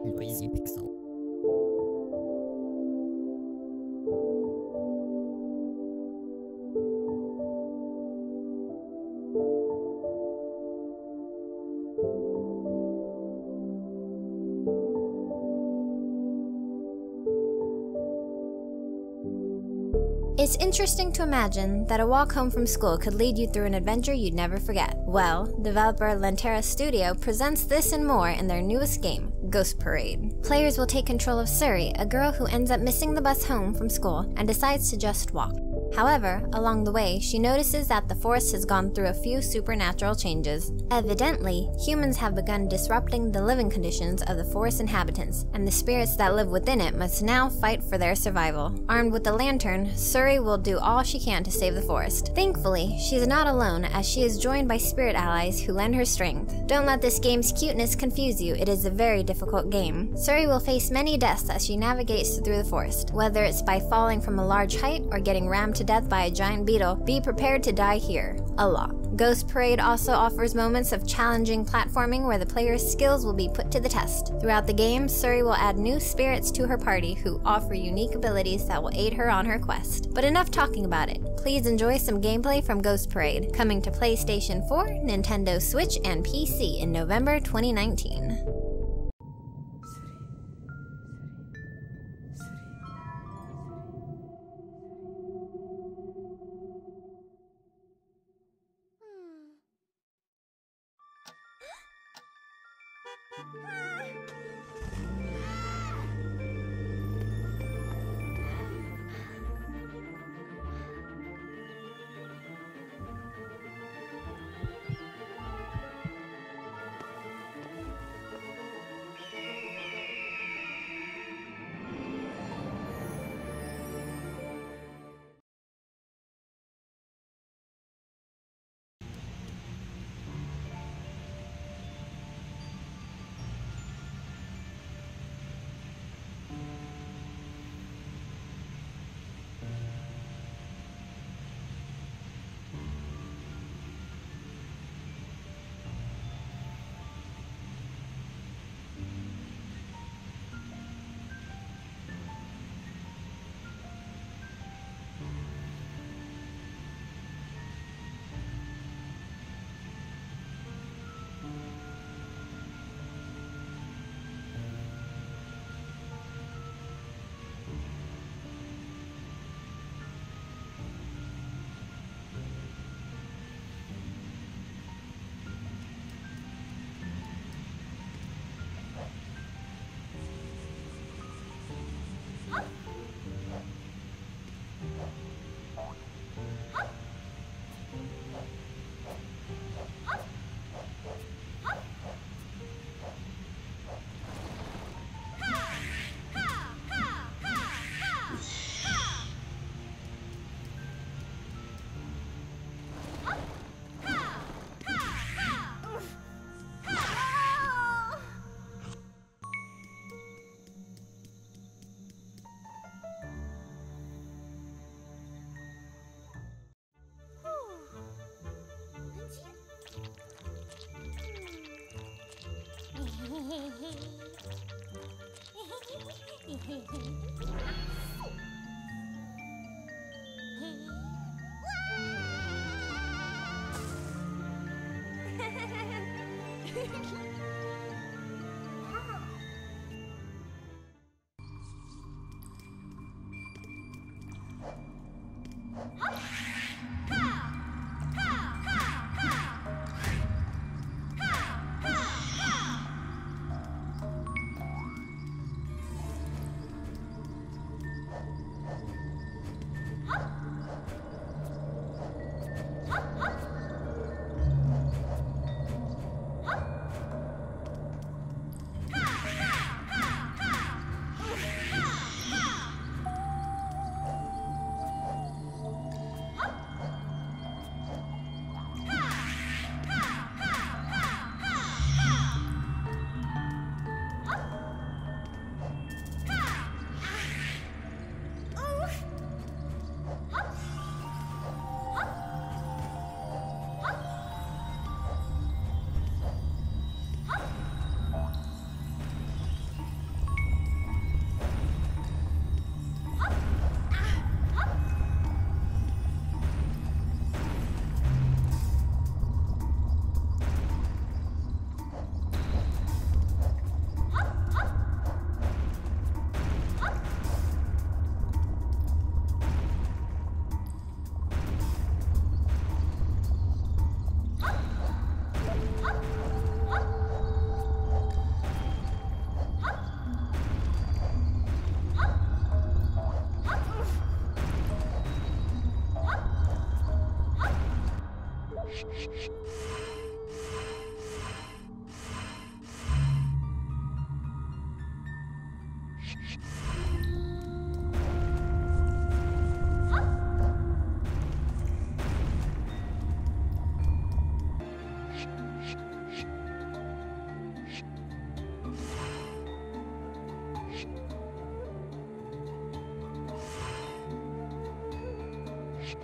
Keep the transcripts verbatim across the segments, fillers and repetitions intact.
Lazy Pixel. It's interesting to imagine that a walk home from school could lead you through an adventure you'd never forget. Well, developer Lantera Studio presents this and more in their newest game, Ghost Parade. Players will take control of Suri, a girl who ends up missing the bus home from school and decides to just walk. However, along the way, she notices that the forest has gone through a few supernatural changes. Evidently, humans have begun disrupting the living conditions of the forest inhabitants, and the spirits that live within it must now fight for their survival. Armed with a lantern, Suri will do all she can to save the forest. Thankfully, she is not alone, as she is joined by spirit allies who lend her strength. Don't let this game's cuteness confuse you, it is a very difficult game. Suri will face many deaths as she navigates through the forest. Whether it's by falling from a large height or getting rammed to death by a giant beetle, be prepared to die here. A lot. Ghost Parade also offers moments of challenging platforming where the player's skills will be put to the test. Throughout the game, Suri will add new spirits to her party who offer unique abilities that will aid her on her quest. But enough talking about it. Please enjoy some gameplay from Ghost Parade, coming to PlayStation four, Nintendo Switch, and P C in November twenty nineteen.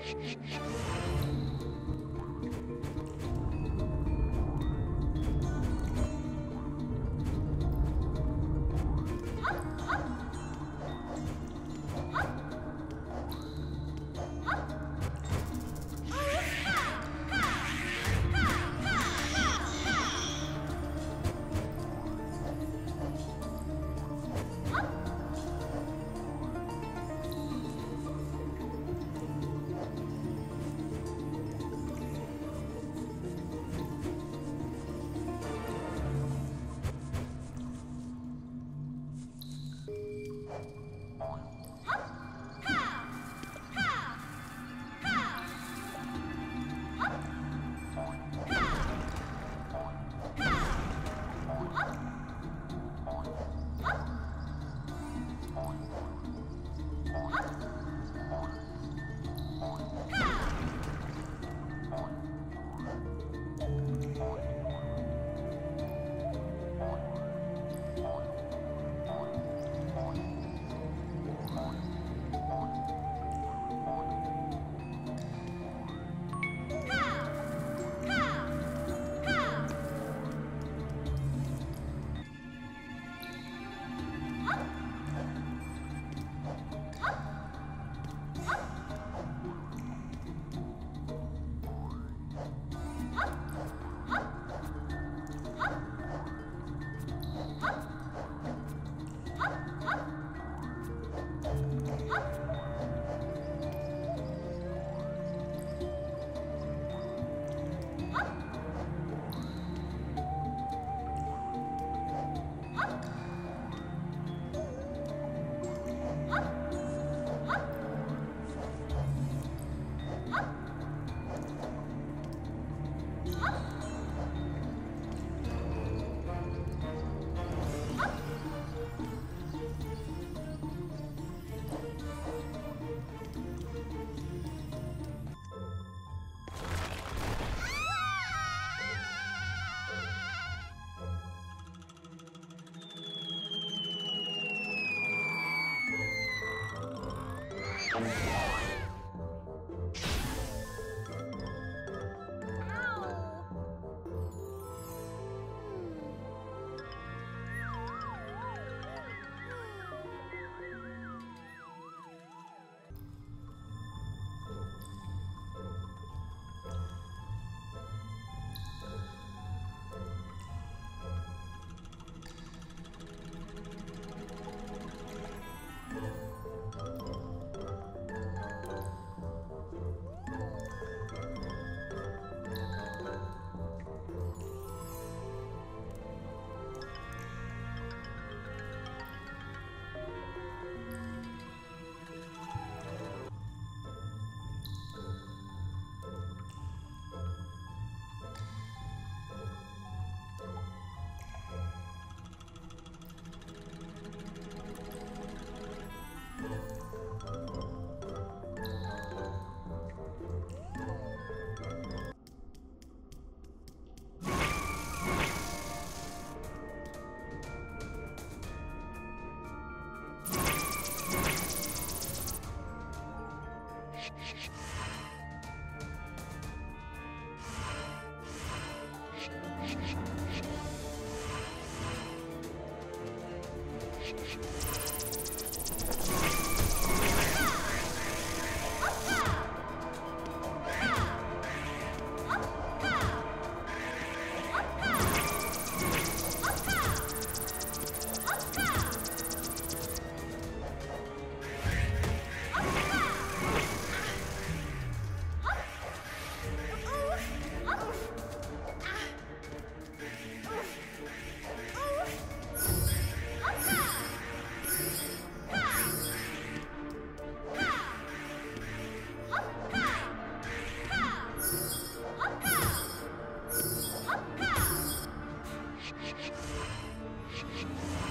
Shh, shh, shh.